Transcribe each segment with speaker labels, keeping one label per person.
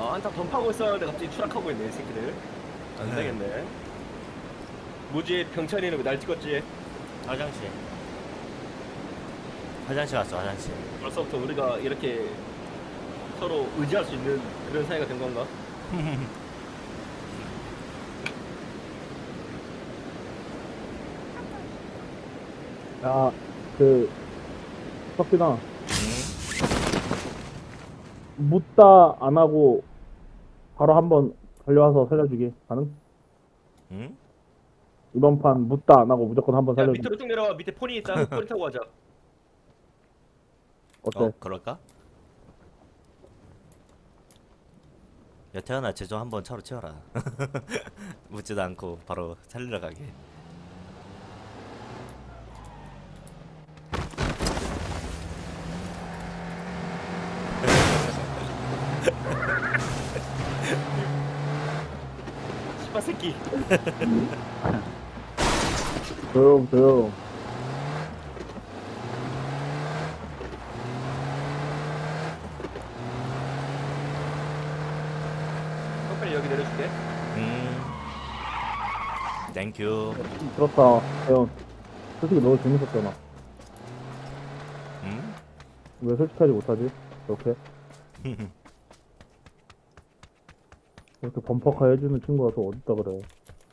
Speaker 1: 한타 덤파고 있었는데 갑자기 추락하고 있네 이 새끼들. 안 되겠네. 뭐지? 병찬이는 왜 날 찍었지?
Speaker 2: 화장실. 화장실 갔어, 화장실.
Speaker 1: 벌써부터 우리가 이렇게 서로 의지할 수 있는 그런 사이가 된 건가?
Speaker 3: 야, 석진아, 묻다 안 하고 바로 한번 달려와서 살려주게. 가능?
Speaker 2: 응?
Speaker 3: 이번 판 묻다 안 하고 무조건 한번
Speaker 1: 야
Speaker 3: 살려주게.
Speaker 1: 밑으로 쭉 내려와. 밑에 폰이 있다. 폰이 타고 가자.
Speaker 3: 어때?
Speaker 2: 어, 그럴까? 야, 태연아, 제조 한번 차로 치워라. 묻지도 않고 바로 살리러 가게.
Speaker 1: 씨발 새끼.
Speaker 3: 조용, 조용.
Speaker 1: 형 빨리 여기 내려줄게.
Speaker 2: 땡큐.
Speaker 3: 그렇다, 태연. 솔직히 너 재밌었잖아.
Speaker 2: 응?
Speaker 3: 왜 솔직하지 못하지? 이렇게? 이렇게 범퍼카 해주는 친구가 또 어딨다 그래.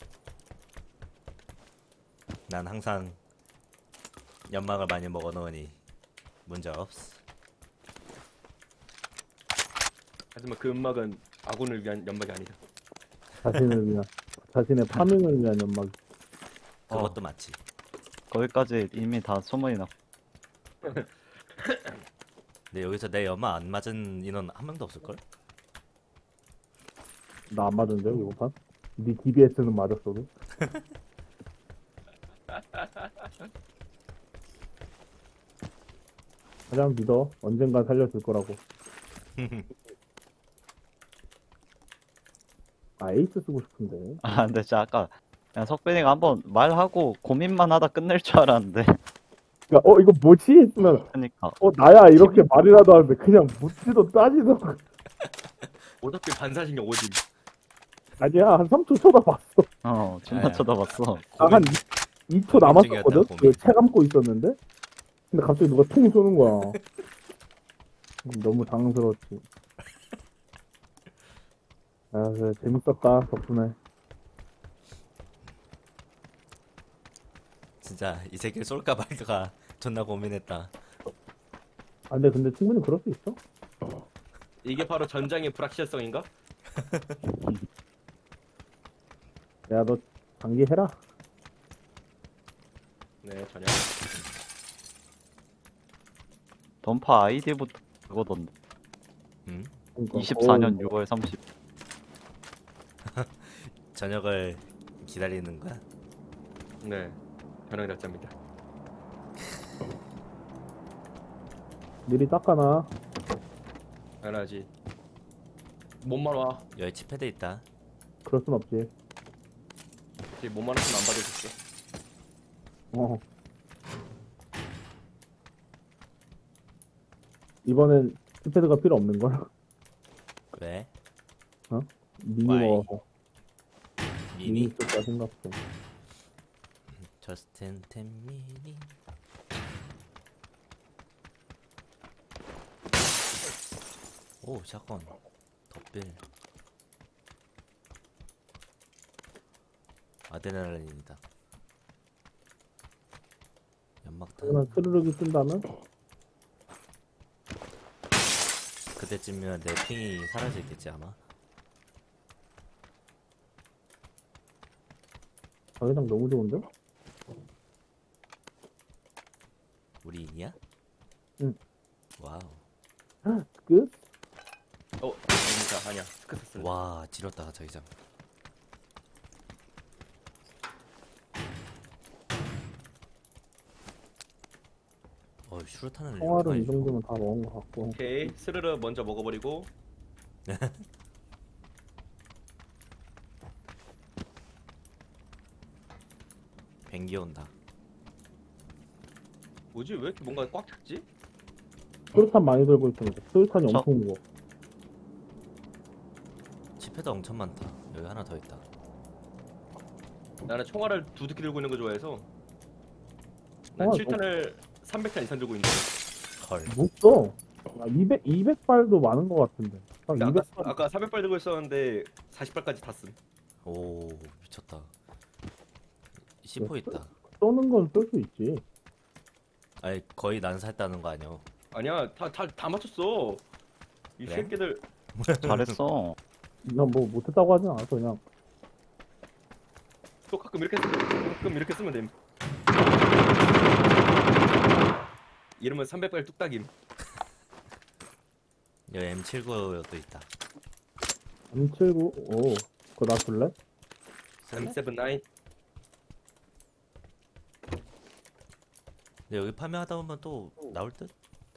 Speaker 2: 난 항상 연막을 많이 먹어 놓으니 문제 없어.
Speaker 1: 하지만 그 음악은 아군을 위한 연막이 아니다.
Speaker 3: 자신을 위한, 자신의 파밍을 위한 연막.
Speaker 2: 그것도 맞지.
Speaker 4: 거기까지 이미 다 소문이 났고.
Speaker 2: 근데 여기서 내 연막 안 맞은 인원 한 명도 없을걸?
Speaker 3: 나 안 맞은데, 이거 판? 네 DBS는 맞았어도. 가장 믿어. 언젠간 살려줄 거라고. 아, 에이스 쓰고 싶은데.
Speaker 4: 아, 근데 진짜 아까 그냥 석빈이가 한번 말하고 고민만 하다 끝낼 줄 알았는데.
Speaker 3: 그니까, 이거 뭐지? 했으면,
Speaker 4: 그니까.
Speaker 3: 나야, 이렇게 말이라도 하는데, 그냥 묻지도 따지도.
Speaker 1: 어차피 반사신경 오지.
Speaker 3: 아니야, 한 3초 쳐다봤어.
Speaker 4: 존나
Speaker 2: 아야.
Speaker 4: 쳐다봤어.
Speaker 3: 한 2초 남았었거든?
Speaker 2: 고민 중이었다, 고민.
Speaker 3: 채 감고 있었는데? 근데 갑자기 누가 퉁 쏘는 거야. 너무 당황스러웠지. 아, 그래, 재밌었다, 덕분에.
Speaker 2: 진짜 이 새끼를 쏠까 말까 존나 고민했다.
Speaker 3: 아, 근데 충분히 그럴 수 있어.
Speaker 1: 이게 바로 전장의 불확실성인가?
Speaker 3: 야, 너 장기 해라.
Speaker 1: 네 전혀.
Speaker 4: 던파 아이디부터 그거던데.
Speaker 2: 응?
Speaker 3: 그러니까,
Speaker 4: 24년 6월 30.
Speaker 2: 저녁을 기다리는 거야?
Speaker 1: 네 변형이 났답니다.
Speaker 3: 미리 닦아놔.
Speaker 1: 당연하지. 몸만 와.
Speaker 2: 여기 칩패드 있다.
Speaker 3: 그럴 순 없지.
Speaker 1: 이제 몸만 왔으면 안 받아줄게.
Speaker 3: 어. 이번엔 스패드가 필요 없는 걸.
Speaker 2: 왜?
Speaker 3: 미니
Speaker 2: 와이.
Speaker 3: 먹어서.
Speaker 2: 미니?
Speaker 3: 미니 쓸까 생각 좀.
Speaker 2: 저스틴 텐 미니. 오, 샷건. 덧빌. 아드레날린이다. 연막탄.
Speaker 3: 그러면 스르륵이 뜬다면?
Speaker 2: 그때쯤이면 내 핑이 사라지겠지 아마.
Speaker 3: 자기장 너무 좋은데?
Speaker 2: 우리 인이야?
Speaker 3: 응.
Speaker 2: 와우.
Speaker 3: 끝?
Speaker 1: 아니야. 스크스.
Speaker 2: 와, 지렸다 자기장. 슈루탄을
Speaker 3: 총알은 이 정도면 다 먹은 것 같고.
Speaker 1: 오케이 스르르 먼저 먹어버리고.
Speaker 2: 뱅기 온다.
Speaker 1: 뭐지 왜 이렇게 뭔가 꽉 찼지?
Speaker 3: 수류탄 많이 들고 있으니까 수류탄이
Speaker 4: 저-
Speaker 3: 엄청 무거워.
Speaker 2: 패드 엄청 많다. 여기 하나 더 있다.
Speaker 1: 나는 총알을 두둑히 들고 있는 거 좋아해서 난
Speaker 3: 총알
Speaker 1: 7탄을 300탄 이상 들고 있는데
Speaker 2: 헐.
Speaker 3: 못 써. 200발도 많은 것 같은데. 한
Speaker 1: 근데
Speaker 3: 200발.
Speaker 1: 아까 400발 들고 있었는데 40발까지 탔음.
Speaker 2: 오 미쳤다. C4 있다.
Speaker 3: 쏘는 건 쏠 수 있지.
Speaker 2: 아니 거의 난사했다는 거 아니야?
Speaker 1: 아니야 다 맞췄어. 이
Speaker 2: 그래?
Speaker 1: 새끼들
Speaker 4: 잘했어.
Speaker 3: 난 뭐 못했다고 하진 않았어. 그냥
Speaker 1: 또 가끔 이렇게 쓰면 됨. 이러면 300발 뚝딱임.
Speaker 2: 여기 M79도 있다.
Speaker 3: M79. 오, 그거 나 줄래?
Speaker 1: M79.
Speaker 2: 근데 여기 파밍하다 보면 또 나올 듯?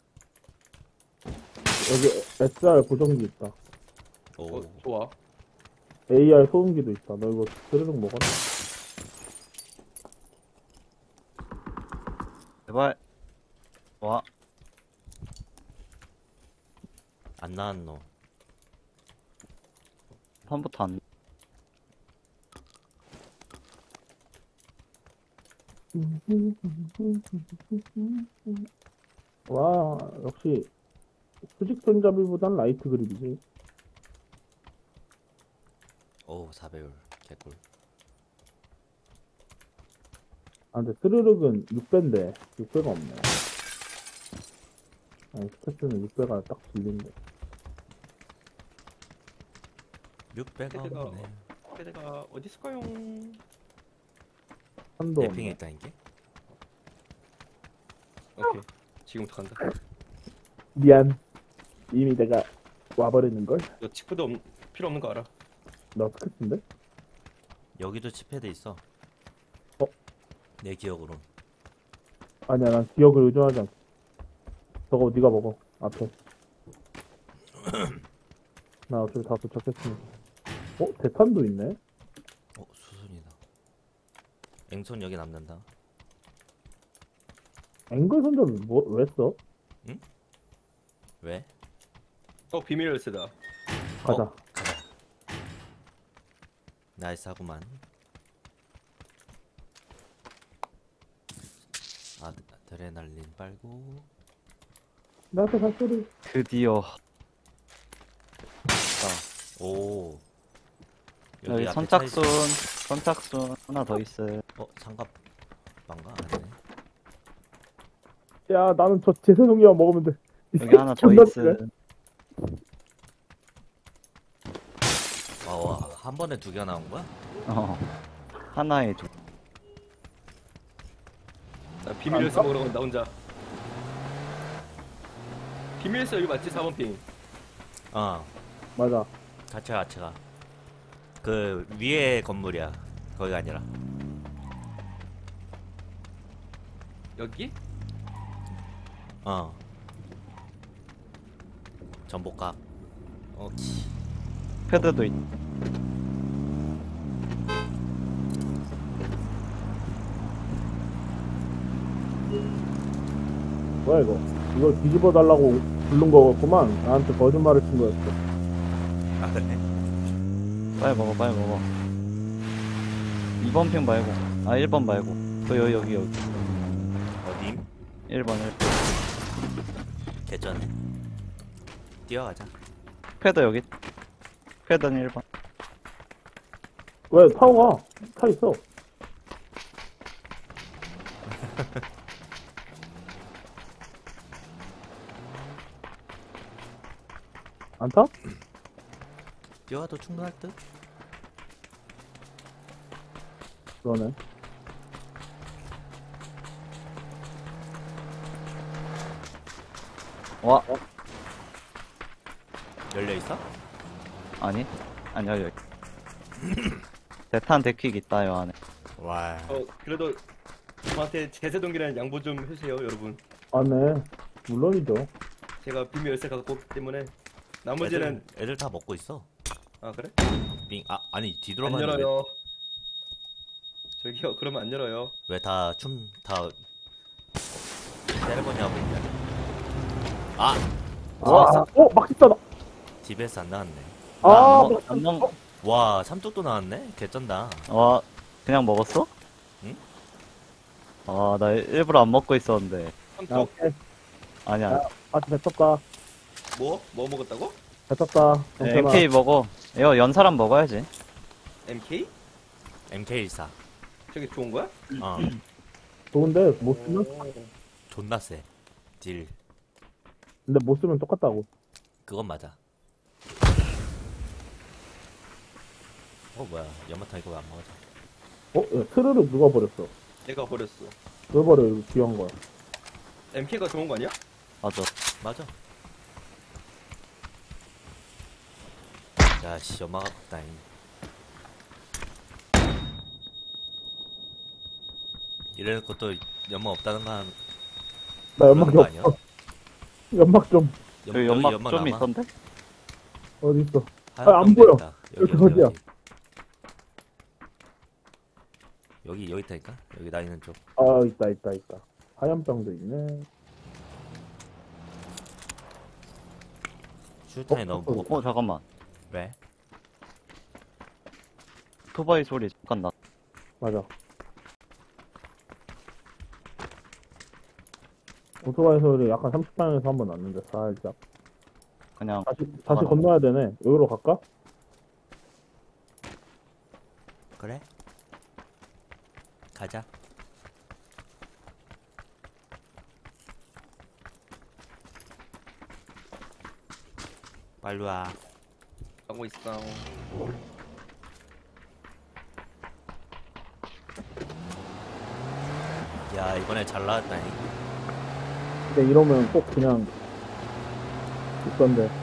Speaker 3: 여기 SR 고정기 있다.
Speaker 2: 오.
Speaker 1: 좋아.
Speaker 3: AR 소음기도 있다. 너 이거 스르륵 먹었나?
Speaker 4: 제발. 와.
Speaker 2: 안 나왔노.
Speaker 4: 처음부터 안.
Speaker 3: 와, 역시 수직 손잡이보단 라이트 그립이지.
Speaker 2: 오 4배율 개꿀.
Speaker 3: 아, 근데 스르륵은 6배인데 6배가 없네. 아니, 스태스는 6배가 딱 질린데.
Speaker 2: 6배가
Speaker 1: 패드가
Speaker 2: 없네.
Speaker 1: 패드가 어디 있을까요?
Speaker 3: 한도
Speaker 2: 랩핑에
Speaker 3: 없네.
Speaker 2: 있다 이게?
Speaker 1: 오케이. 지금부터 간다.
Speaker 3: 미안. 이미 내가 와버리는걸?
Speaker 1: 너 치프도 필요 없는 거 알아?
Speaker 3: 너 스커트인데?
Speaker 2: 여기도 칩패드 있어.
Speaker 3: 어?
Speaker 2: 내 기억으로.
Speaker 3: 아니야, 난 기억을 의존하지 않고. 저거 네가 먹어. 앞에. 나 어차피 다 도착했으니까. 어? 대탄도 있네?
Speaker 2: 수순이다. 앵손 여기 남는다.
Speaker 3: 앵글 손잡이 왜 써?
Speaker 2: 왜?
Speaker 1: 비밀 열쇠다.
Speaker 3: 가자.
Speaker 2: 가자. 나이스하구만. 아드레날린 빨고.
Speaker 3: 나한테 살소리.
Speaker 4: 드디어.
Speaker 2: 오.
Speaker 4: 여기
Speaker 2: 앞에
Speaker 4: 선착순.
Speaker 2: 차 있어.
Speaker 4: 선착순 하나 더 있어.
Speaker 2: 장갑 망가 아니네.
Speaker 3: 야, 나는 저 제세동이만 먹으면 돼.
Speaker 4: 여기 하나 더
Speaker 3: 존나
Speaker 4: 있어.
Speaker 3: 그래.
Speaker 2: 와, 한 번에 두 개 나온 거야?
Speaker 4: 어. 하나에 두.
Speaker 1: 나 비밀 열쇠 먹으러 간다 혼자. 비밀 열쇠 여기 맞지? 4번 핑.
Speaker 2: 어,
Speaker 3: 맞아.
Speaker 2: 같이 가. 그 위에 건물이야. 거기가 아니라.
Speaker 1: 여기?
Speaker 2: 어. 전복각. 오케이.
Speaker 4: 패드도 있.
Speaker 3: 뭐야 이거? 이걸 뒤집어 달라고 부른 거구만. 나한테 거짓말을 친 거였어.
Speaker 2: 아 그래?
Speaker 4: 빨리 먹어, 빨리 먹어. 2번 핑 말고. 아, 1번 말고. 여기.
Speaker 2: 어디?
Speaker 4: 1번.
Speaker 2: 개전에. 뛰어가자.
Speaker 4: 패드 여기. 패드는 1번.
Speaker 3: 왜 타고 가? 타 있어. 안 타?
Speaker 2: 뛰어가도 충분할 듯?
Speaker 3: 그러네.
Speaker 4: 와,
Speaker 2: 열려있어?
Speaker 4: 아니? 아니야, 여기. 대탄 데킥 있다, 요 안에.
Speaker 2: 와.
Speaker 1: 그래도 저한테 제세동기라는 양보 좀 해주세요 여러분.
Speaker 3: 아, 네. 물론이죠.
Speaker 1: 제가 비밀 열쇠 갖고 없기 때문에 나머지는
Speaker 2: 애들 다 먹고 있어.
Speaker 1: 아 그래?
Speaker 2: 빙. 아니
Speaker 1: 안
Speaker 2: 뒤돌아봤는데
Speaker 1: 열어요. 저기요 그러면 안 열어요.
Speaker 2: 왜 다 세레머니 하고 있냐? 아!
Speaker 3: 아, 막 있다.
Speaker 2: DBS 안 나왔네.
Speaker 3: 아,
Speaker 4: 안 먹,
Speaker 2: 와 삼뚝도 나왔네. 개쩐다.
Speaker 4: 그냥 먹었어?
Speaker 2: 응?
Speaker 4: 나 일부러 안 먹고 있었는데.
Speaker 3: 야,
Speaker 1: 삼뚝?
Speaker 3: 오케이.
Speaker 4: 아니야.
Speaker 3: 야, 같이 뱉었다.
Speaker 1: 뭐 먹었다고?
Speaker 3: 뱉었다.
Speaker 4: 네, MK 먹어. 이거 연 사람 먹어야지.
Speaker 1: MK?
Speaker 2: MK14.
Speaker 1: 저게 좋은 거야?
Speaker 2: 어
Speaker 3: 좋은데, 못 쓰면?
Speaker 2: 존나 세. 딜.
Speaker 3: 근데 못 쓰면 똑같다고.
Speaker 2: 그건 맞아. 뭐야 연마탄 이거 왜 안 먹어져?
Speaker 3: 야, 트르륵 누가 버렸어?
Speaker 1: 내가 버렸어.
Speaker 3: 왜 버려, 이거 귀한 거야.
Speaker 1: MK가 좋은 거 아니야?
Speaker 4: 맞아.
Speaker 2: 맞아. 야씨 연마가 없다잉. 이래놓고 또 연마 없다는 거
Speaker 3: 나 연막이
Speaker 2: 그런 거 아니야?
Speaker 3: 없어. 연막 좀,
Speaker 4: 여기 연막 좀
Speaker 2: 남아?
Speaker 4: 있던데?
Speaker 3: 어디 있어?
Speaker 2: 하얀
Speaker 3: 안
Speaker 2: 병도
Speaker 3: 보여.
Speaker 2: 있다.
Speaker 3: 여기 어디야?
Speaker 2: 여기 있다니까? 여기 나 있는 쪽.
Speaker 3: 아, 있다. 하얀 병도 있네.
Speaker 2: 슈탄이 너무 무겁다.
Speaker 4: 잠깐만.
Speaker 2: 왜?
Speaker 4: 오토바이 소리 잠깐 나.
Speaker 3: 맞아. 오토바이 소리 약간 30방향에서 한번 났는데, 살짝.
Speaker 4: 그냥
Speaker 3: 다시 건너야 되네. 여기로 갈까?
Speaker 2: 그래? 가자. 빨리 와.
Speaker 1: 하고 있어.
Speaker 2: 야 이번에 잘 나왔다니.
Speaker 3: 근데 이러면 꼭 그냥 있던데.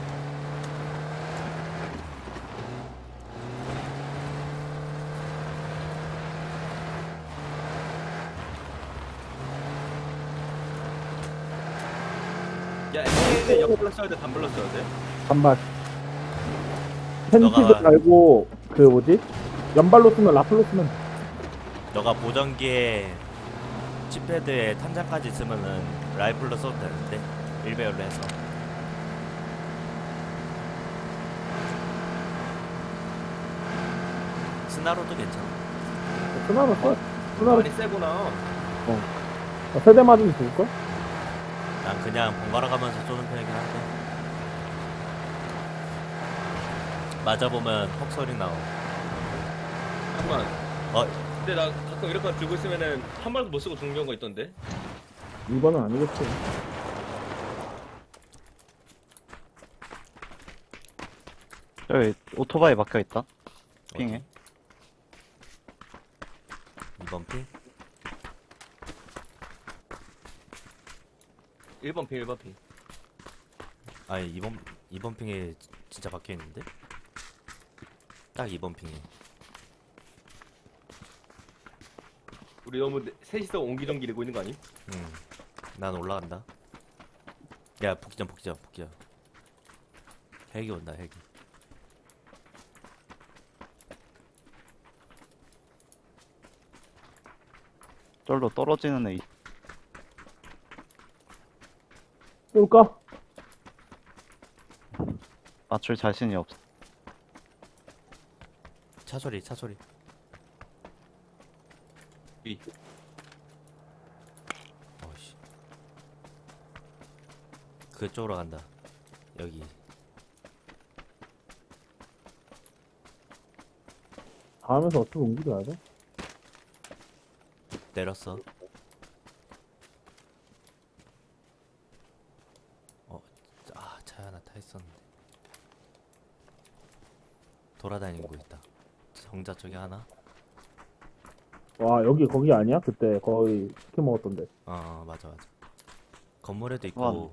Speaker 1: 야, MK는 옆불러 써야 돼, 단불러 써야 돼?
Speaker 3: 반발. 펜치도
Speaker 2: 너가-
Speaker 3: 달고, 그 뭐지? 연발로 쓰면 라플로 쓰면 돼.
Speaker 2: 너가 보정기에 칩패드에 탄창까지 있으면은 라이플로 써도 되는데 1배율로 해서. 스나로도 괜찮아.
Speaker 3: 스나로 써. 스나로
Speaker 1: 많이 세구나.
Speaker 3: 세대 맞으면 죽을걸?
Speaker 2: 난 그냥 번갈아 가면서 쏘는 편이긴 한데 맞아보면 헉소리 나오.
Speaker 1: 잠깐만.
Speaker 2: 어?
Speaker 1: 근데 나 가끔 이렇게 들고 있으면은 한 발도 못 쓰고 죽는 경우가 있던데?
Speaker 3: 이번은 아니겠지.
Speaker 4: 여기 오토바이 막혀 있다. 핑해.
Speaker 2: 2번 핑?
Speaker 1: 1번 핑, 1번 핑.
Speaker 2: 아니 2번 핑에 진짜 박혀있는데? 딱 2번 핑에.
Speaker 1: 우리 너무 셋이서 옹기종기 이러고 있는 거 아님?
Speaker 2: 난 올라간다. 야 복귀전. 헬기 온다 헬기.
Speaker 4: 쫄로 떨어지는 애.
Speaker 3: 쏠까?
Speaker 4: 맞출 자신이 없어.
Speaker 2: 차소리
Speaker 1: 위.
Speaker 2: 어씨 그쪽으로 간다. 여기
Speaker 3: 다음에서 어떻게 옮기려야 돼?
Speaker 2: 내렸어. 차 하나 타 있었는데 돌아다니고 있다. 정자 쪽에 하나.
Speaker 3: 와, 여기 거기 아니야? 그때 거의 치킨 먹었던데.
Speaker 2: 맞아. 건물에도 있고
Speaker 4: 와.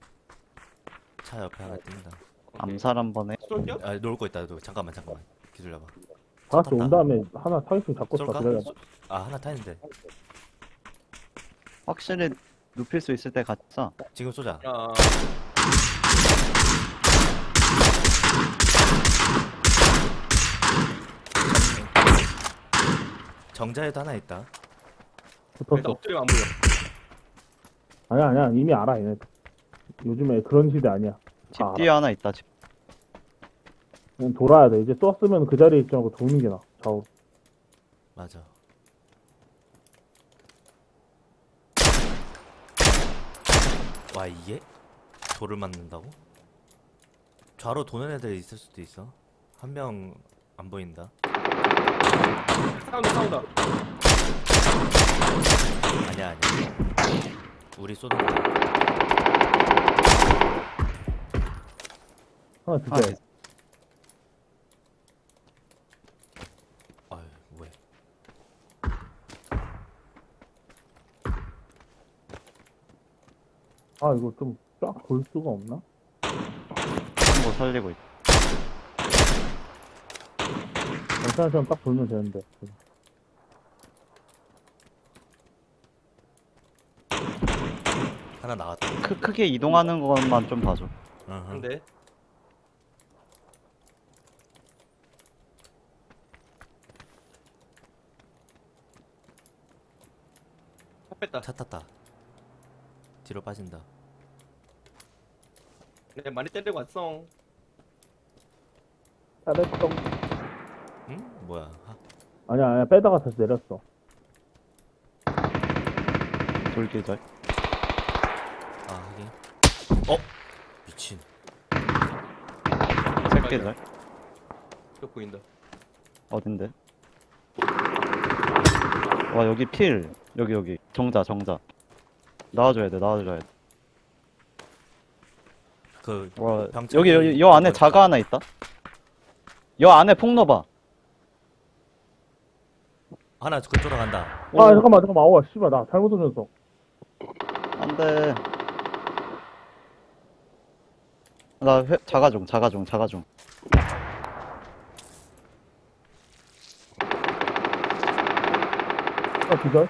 Speaker 2: 차 옆에 하나 뛴다.
Speaker 4: 암살 한 번에.
Speaker 1: 쏠게요?
Speaker 2: 놀고 있다. 잠깐만 기다려봐.
Speaker 3: 다 같이
Speaker 2: 탔다.
Speaker 3: 온 다음에 하나 타겟팅 잡고 있어.
Speaker 2: 쏠까?
Speaker 3: 기다려.
Speaker 2: 하나 타는데
Speaker 4: 확실히 눕힐 수 있을 때 같이 쏴.
Speaker 2: 지금 쏘자.
Speaker 1: 아,
Speaker 2: 정자에도 하나 있다.
Speaker 1: 일단
Speaker 3: 붙었어.
Speaker 1: 엎드리면 안 보여.
Speaker 3: 아니야. 이미 알아, 얘네. 요즘에 그런 시대 아니야.
Speaker 4: 집
Speaker 3: 다
Speaker 4: 뒤에 하나 있다. 집.
Speaker 3: 그냥 돌아야 돼. 이제 쐈으면 그 자리에 있지 말고 도는 게 나아. 좌우.
Speaker 2: 맞아. 와 이게 돌을 맞는다고? 좌로 도는 애들 있을 수도 있어. 한 명 안 보인다.
Speaker 1: 싸운다.
Speaker 2: 아니야. 우리 쏘는 거.
Speaker 3: 하나 두개.
Speaker 2: 아유 뭐해?
Speaker 3: 아, 이거 좀 쫙 볼 수가 없나?
Speaker 4: 친구 살리고 있.
Speaker 3: 괜찮은 사람 딱 돌면 되는데.
Speaker 2: 하나 나왔다.
Speaker 4: 크게 이동하는 것만 좀 봐줘.
Speaker 2: 어허.
Speaker 1: 근데 뺐다.
Speaker 2: 차 탔다. 뒤로 빠진다.
Speaker 1: 내가 많이 때리고 왔어.
Speaker 3: 잘했어.
Speaker 2: 응? 뭐야?
Speaker 3: 아니야, 빼다가 다시 내렸어.
Speaker 4: 돌기절.
Speaker 2: 아 하긴. 어? 미친.
Speaker 4: 새끼절.
Speaker 1: 저 보인다.
Speaker 4: 어딘데? 와 여기 필. 여기 정자. 나와줘야 돼.
Speaker 2: 그
Speaker 4: 와
Speaker 2: 병장이
Speaker 4: 여기 요 안에 자가 하나 있다. 요 안에 폭 넣어봐.
Speaker 2: 하나 그쪽으로 간다.
Speaker 3: 아, 잠깐만. 와, 씨발. 나 잘못 던졌어.
Speaker 4: 안돼. 나 자가중.
Speaker 3: 아, 기절?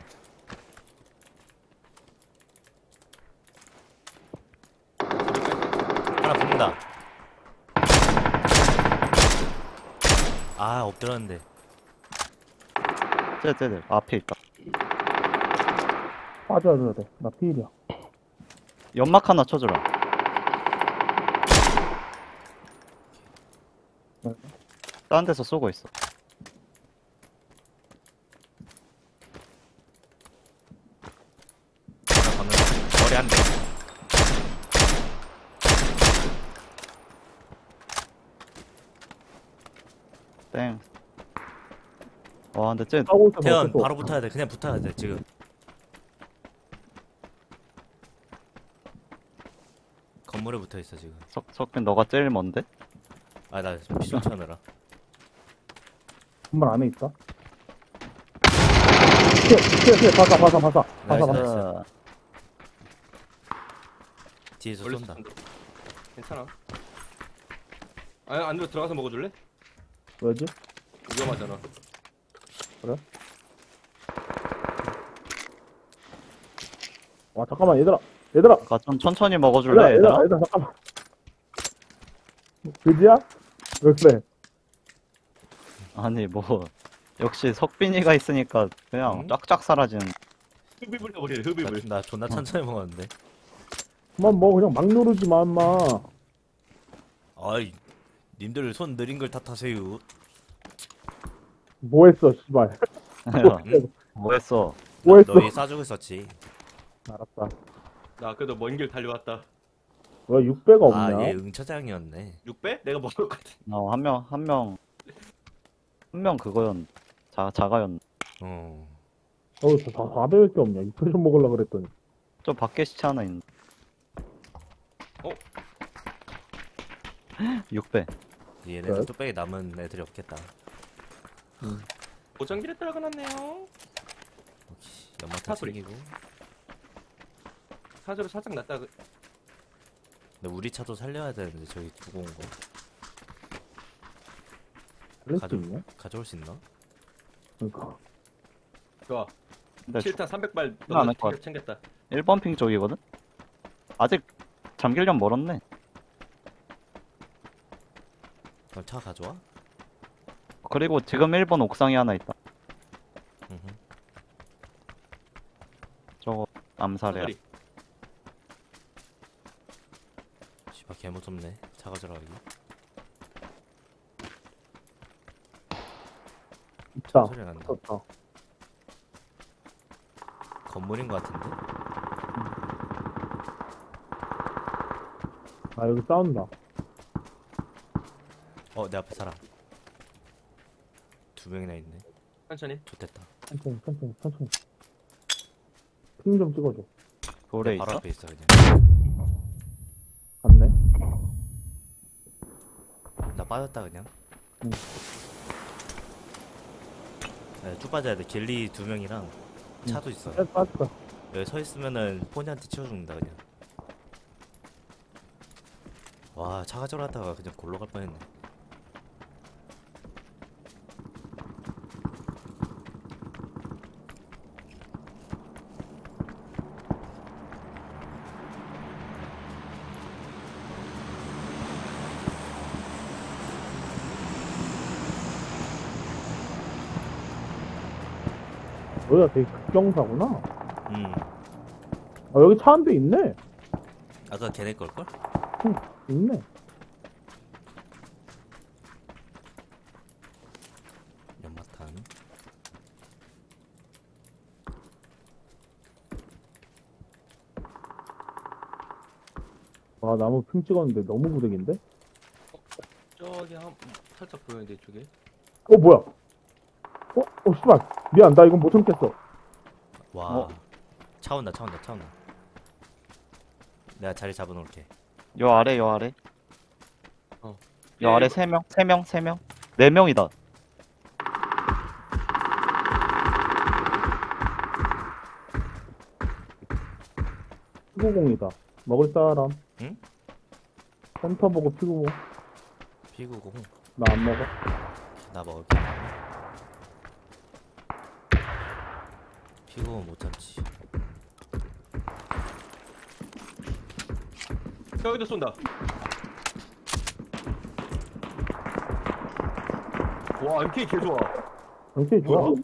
Speaker 2: 하나 붙는다. 아 엎드렸는데.
Speaker 4: 쟤들 앞에 있다.
Speaker 3: 빠져줘야 돼. 나 피일이야.
Speaker 4: 연막 하나 쳐주라.
Speaker 3: 네.
Speaker 4: 딴 데서 쏘고 있어.
Speaker 2: 하나 방금 머리 한 대.
Speaker 4: 땡. 와 근데 쟤
Speaker 3: 싸고 있어서
Speaker 2: 태연
Speaker 3: 어쩔 수
Speaker 2: 바로
Speaker 3: 없어.
Speaker 2: 붙어야 돼. 그냥 붙어야 돼 지금. 건물에 붙어 있어 지금.
Speaker 4: 석빈 너가 제일 먼데?
Speaker 2: 아 나 피좀 쳐느라.
Speaker 3: 건물 안에 있다. 피해. 바사.
Speaker 2: 나이스,
Speaker 3: 바사.
Speaker 2: 나이스.
Speaker 4: 자,
Speaker 2: 뒤에서
Speaker 1: 원래
Speaker 2: 쏜다.
Speaker 1: 쏜다. 괜찮아. 아니 안으로 들어가서 먹어줄래?
Speaker 3: 왜지?
Speaker 1: 위험하잖아.
Speaker 3: 와, 잠깐만, 얘들아.
Speaker 4: 가 좀 천천히 먹어줄래 얘들아?
Speaker 3: 얘들아, 잠깐만. 그지야? 왜 그래?
Speaker 4: 아니 뭐 역시 석빈이가 있으니까 그냥
Speaker 2: 응?
Speaker 4: 쫙쫙 사라지는.
Speaker 1: 흡입을 해버리네. 흡입을.
Speaker 2: 나 존나 천천히 먹었는데.
Speaker 3: 그만 뭐, 그냥 막 누르지 마, 인마.
Speaker 2: 아이 님들 손 느린 걸 탓하세요.
Speaker 3: 뭐 했어, 씨발.
Speaker 4: 뭐 했어?
Speaker 3: 뭐 했어?
Speaker 2: 너희 쏴주고 있었지.
Speaker 3: 알았다.
Speaker 1: 나 그래도 먼 길 달려왔다.
Speaker 3: 왜 6배가 없냐?
Speaker 2: 아얘 응처장이었네.
Speaker 1: 6배? 내가 먹었거든.
Speaker 4: 한 명 그거였. 자가였.
Speaker 2: 어.
Speaker 3: 저 4배밖에 없냐? 6배 좀 먹으려고 그랬더니.
Speaker 4: 저 밖에 시체 하나 있는.
Speaker 1: 어?
Speaker 4: 6배.
Speaker 2: 얘네는
Speaker 3: 네.
Speaker 2: 뚝배기 남은 애들이 없겠다.
Speaker 1: 보정기를 떨궈놨네요.
Speaker 2: 오케이. 연막탄
Speaker 1: 사소리.
Speaker 2: 챙기고.
Speaker 1: 사주로 살짝 놨다.
Speaker 2: 근데 우리 차도 살려야 되는데 저기 두고 온 거.
Speaker 3: 그럴 수 있냐?
Speaker 2: 가져올 수 있나?
Speaker 3: 그러니까.
Speaker 1: 좋아.
Speaker 4: 근데
Speaker 1: 7탄 300발
Speaker 4: 안 할 것 같아.
Speaker 1: 챙겼다.
Speaker 4: 1번 핑 쪽이거든? 아직 잠길련 멀었네.
Speaker 2: 그럼 차 가져와?
Speaker 4: 그리고 지금 1번 옥상에 하나 있다.
Speaker 2: 응흠.
Speaker 4: 저거 암살이야.
Speaker 1: 사거리.
Speaker 2: 씨발 개 무섭네. 차 가져라 여기.
Speaker 3: 있다.
Speaker 2: 소리 난다.
Speaker 3: 좋다.
Speaker 2: 건물인 것 같은데?
Speaker 3: 아, 여기 싸운다.
Speaker 2: 내 앞에 사람. 2명이나 있네.
Speaker 1: 천천히.
Speaker 2: 좋됐다.
Speaker 3: 천천히. 핑 좀 찍어줘.
Speaker 4: 돌에
Speaker 2: 바로
Speaker 4: 있어?
Speaker 2: 앞에 있어 그냥.
Speaker 3: 갔네.
Speaker 2: 나 빠졌다 그냥.
Speaker 3: 응.
Speaker 2: 쭉 빠져야 돼. 갤리 2명이랑 차도 있어.
Speaker 3: 빠졌다.
Speaker 2: 여기 서 있으면은 포니한테 치워 죽는다 그냥. 와, 차가 저러다가 그냥 골로 갈 뻔했네.
Speaker 3: 여기가 되게 극경사구나. 여기 차 한 대 있네.
Speaker 2: 아까 걔네 걸걸?
Speaker 3: 있네.
Speaker 2: 연막탄.
Speaker 3: 와, 나무 핑 찍었는데 너무 구색인데?
Speaker 1: 저기 한 살짝 보이는데 이쪽에.
Speaker 3: 뭐야? 씨발. 미안, 나 이건 못 참겠어.
Speaker 2: 와. 차 온다. 내가 자리 잡아놓을게.
Speaker 4: 요 아래. 요
Speaker 1: 예,
Speaker 4: 아래
Speaker 1: 이거-
Speaker 4: 3명. 4명이다.
Speaker 3: 피구공이다. 먹을 사람.
Speaker 2: 응?
Speaker 3: 센터 보고 피구공.
Speaker 2: 피구공.
Speaker 3: 나 안 먹어.
Speaker 2: 나 먹을게. 피구공 못 참지.
Speaker 1: 여기도 쏜다. 와, MK 개 좋아.
Speaker 3: 당연히 좋아.
Speaker 1: 뭐야?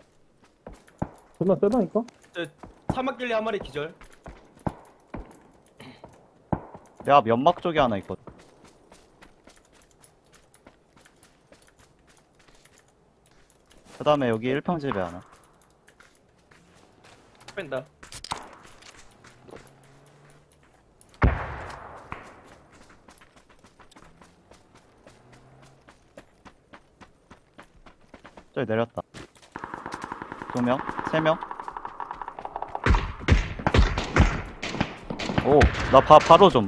Speaker 3: 존나 세다니까?
Speaker 1: 사막길리 한 마리 기절.
Speaker 4: 내 앞 연막 쪽에 하나 있거든. 그 다음에 여기 1평집에 하나.
Speaker 1: 뺀다.
Speaker 4: 저기 내렸다. 2명? 3명? 오, 나 바로 좀.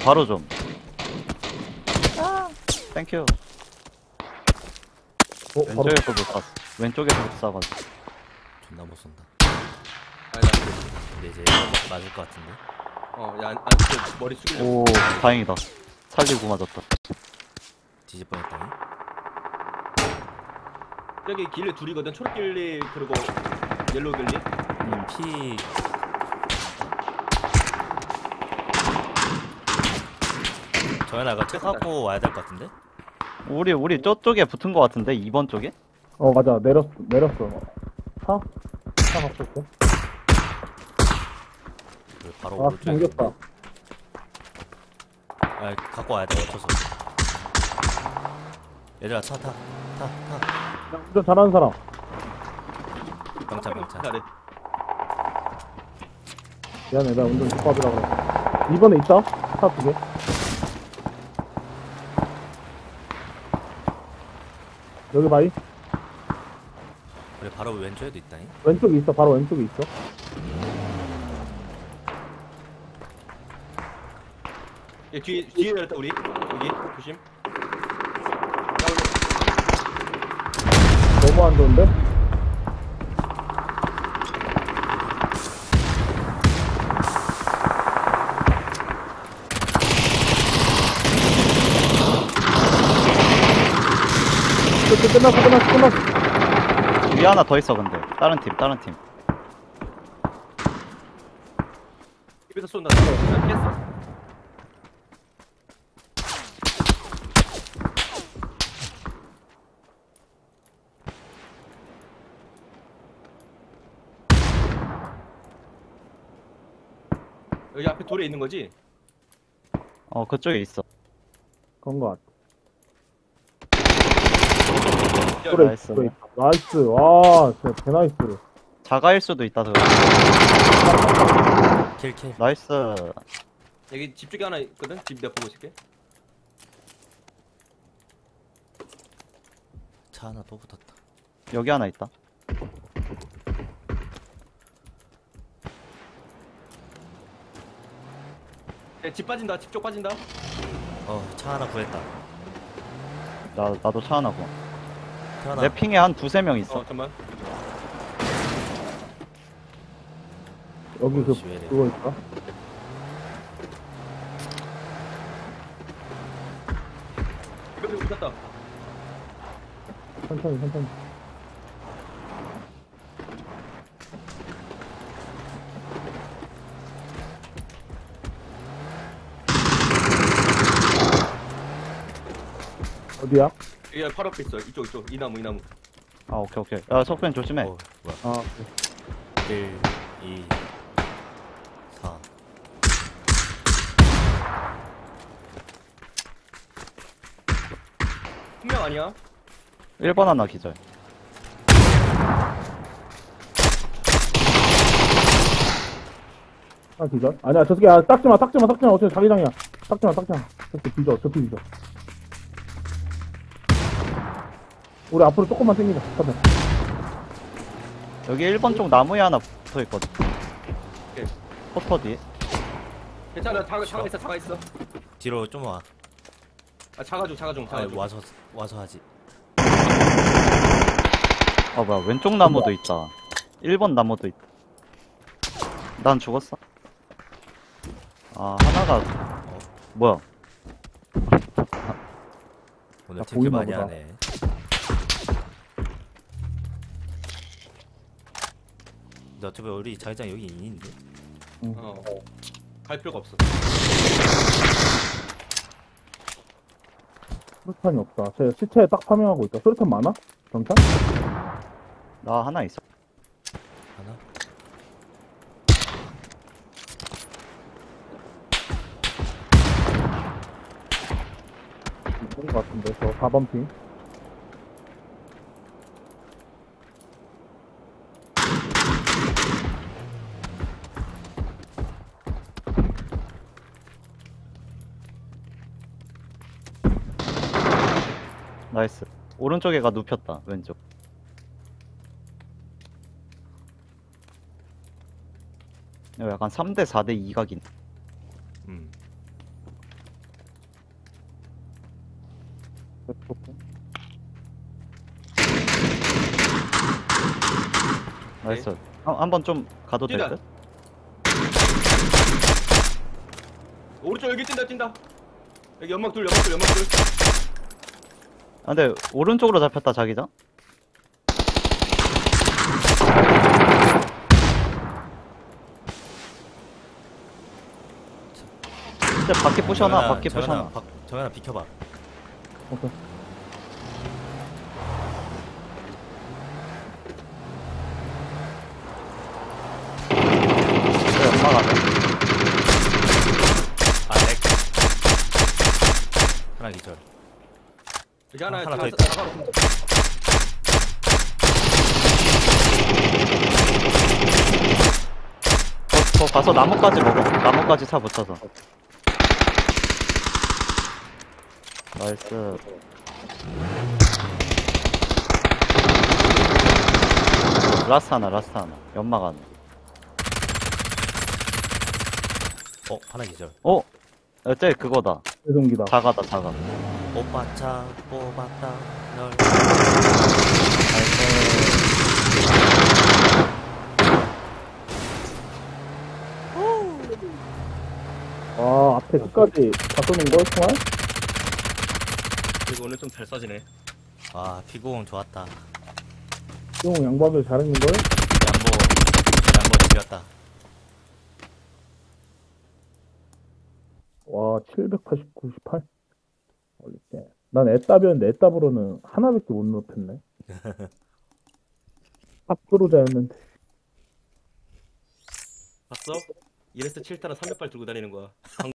Speaker 4: 땡큐.
Speaker 3: 바로
Speaker 4: 왼쪽에서 못 쐈어. 왼쪽에서 못 쏴가지고.
Speaker 2: 존나 못 쏜다.
Speaker 1: 아니, 나
Speaker 2: 근데 이제 맞을 것 같은데.
Speaker 1: 야, 머리 숙이려.
Speaker 4: 오, 다행이다. 살리고 맞았다.
Speaker 2: 뒤질 뻔했다니.
Speaker 1: 여기 길리 둘이거든. 초록길리 그리고 옐로우길리.
Speaker 2: 피. 정현아, 이거 차 갖고 와야 될 것 같은데?
Speaker 4: 우리 저쪽에 붙은 거 같은데? 2번 쪽에?
Speaker 3: 맞아. 내렸어. 차 갖고 올게.
Speaker 2: 여기 바로
Speaker 3: 아,
Speaker 2: 오른쪽에
Speaker 3: 당겼다.
Speaker 2: 있는데. 갖고 와야 돼, 어쩌서. 얘들아, 차 타.
Speaker 3: 야, 운전 잘하는 사람.
Speaker 2: 병차.
Speaker 1: 잘해.
Speaker 3: 미안해, 나 운전 족밥이라 그래. 이번에 있다? 차 2개. 여기 바위?
Speaker 2: 그래, 바로 왼쪽에도 있다니.
Speaker 3: 왼쪽에 있어, 바로 왼쪽에 있어.
Speaker 1: 얘 뒤에 열었다 우리. 여기 조심.
Speaker 3: 너무 안 좋은데? 끝났어.
Speaker 4: 위에 하나 더 있어, 근데. 다른 팀.
Speaker 1: 집에서 쏜다. 깼어. 여기 앞에 돌에 있는 거지?
Speaker 4: 그쪽에 있어.
Speaker 3: 그런 거 같아.
Speaker 1: 기절.
Speaker 3: 그래,
Speaker 4: 나이스.
Speaker 3: 그래. 나이스. 와, 진짜 개나이스.
Speaker 4: 자가일 수도 있다, 저거.
Speaker 2: 킬킬.
Speaker 4: 나이스.
Speaker 1: 여기 집 쪽에 하나 있거든. 집 내가 보고 있을게.
Speaker 2: 차 하나 또 붙었다.
Speaker 4: 여기 하나 있다.
Speaker 1: 야, 집 빠진다. 집 쪽 빠진다.
Speaker 2: 차 하나 구했다.
Speaker 4: 나도 차 하나 구워.
Speaker 2: 태어나.
Speaker 4: 내 핑에 한 두세 명 있어.
Speaker 1: 잠깐만.
Speaker 3: 여기
Speaker 2: 어이씨, 왜 이래.
Speaker 3: 그거 있다.
Speaker 1: 이거 붙었다.
Speaker 3: 천천히, 천천히. 어디야?
Speaker 1: 여기 바로 앞에 있어. 이쪽. 이 나무.
Speaker 4: 아, 오케이. 야, 석변 조심해.
Speaker 2: 뭐야.
Speaker 3: 아,
Speaker 2: 1, 2, 4.
Speaker 1: 분명 아니야.
Speaker 4: 1번 하나 기절.
Speaker 3: 하나 기절? 아니야, 저 새끼, 닦지 마. 어차피 자기장이야. 닦지 마. 저 새끼 뒤져. 우리 앞으로 조금만 당기자. 잠깐.
Speaker 4: 여기 1번 쪽 나무에 하나 붙어 있거든.
Speaker 1: 오케이.
Speaker 4: 포터 뒤에.
Speaker 1: 괜찮아. 차가 있어.
Speaker 2: 뒤로 좀 와.
Speaker 1: 아, 차가 좀.
Speaker 2: 아니, 와서 하지.
Speaker 4: 아, 뭐야. 왼쪽 나무도 있다. 1번 나무도 있다. 난 죽었어. 아, 하나가, 뭐야.
Speaker 2: 오늘
Speaker 3: 나
Speaker 2: 탱크
Speaker 3: 보이나
Speaker 2: 많이
Speaker 3: 보다.
Speaker 2: 하네. 근데 어차피 우리 자기장 여기 있는데.
Speaker 1: 갈 필요가 없어.
Speaker 3: 수류탄이 없다. 제 시체에 딱 파밍하고 있다. 수류탄 많아? 경찰?
Speaker 4: 나 하나 있어.
Speaker 2: 하나?
Speaker 3: 있는 것 같은데. 저 4번 핑.
Speaker 4: 나이스. 오른쪽에가 눕혔다. 왼쪽. 이거 약간 3대 4대 2각인.
Speaker 2: 음.
Speaker 4: 나이스. 한번 좀 가도 될
Speaker 1: 뛰다.
Speaker 4: 듯?
Speaker 1: 오른쪽 여기 뛴다. 여기 연막 둘.
Speaker 4: 아, 근데 오른쪽으로 잡혔다, 자기장. 진짜 바퀴 부셔놔, 바퀴 부셔놔.
Speaker 2: 정현아 비켜봐.
Speaker 3: 오케이.
Speaker 4: 연막 안에.
Speaker 2: 렉. 하나 기절.
Speaker 1: 여기 하나
Speaker 2: 하나 더 있다.
Speaker 1: 차가로
Speaker 4: 더 가서 나무까지 먹어. 나무까지 차 붙여서. 나이스. 라스트 하나. 연막 안에.
Speaker 2: 하나 기절.
Speaker 4: 쟤 그거다.
Speaker 3: 배송기다.
Speaker 4: 자가.
Speaker 2: 오빠 차 뽑았다. 널.
Speaker 3: 아, 앞에 끝까지 다 쏘는 걸, 총알?
Speaker 1: 그리고 오늘 좀 잘 쏴지네.
Speaker 2: 아, 피구공 좋았다.
Speaker 3: 형 양반들 잘했는 걸?
Speaker 2: 양보 지렸다.
Speaker 3: 와, 780, 98? 어릴 때. 난 애답이었는데, 애답으로는 하나밖에 못 높였네. 탑프로자였는데.
Speaker 1: 봤어? 이래서 7탄은 300발 들고 다니는 거야.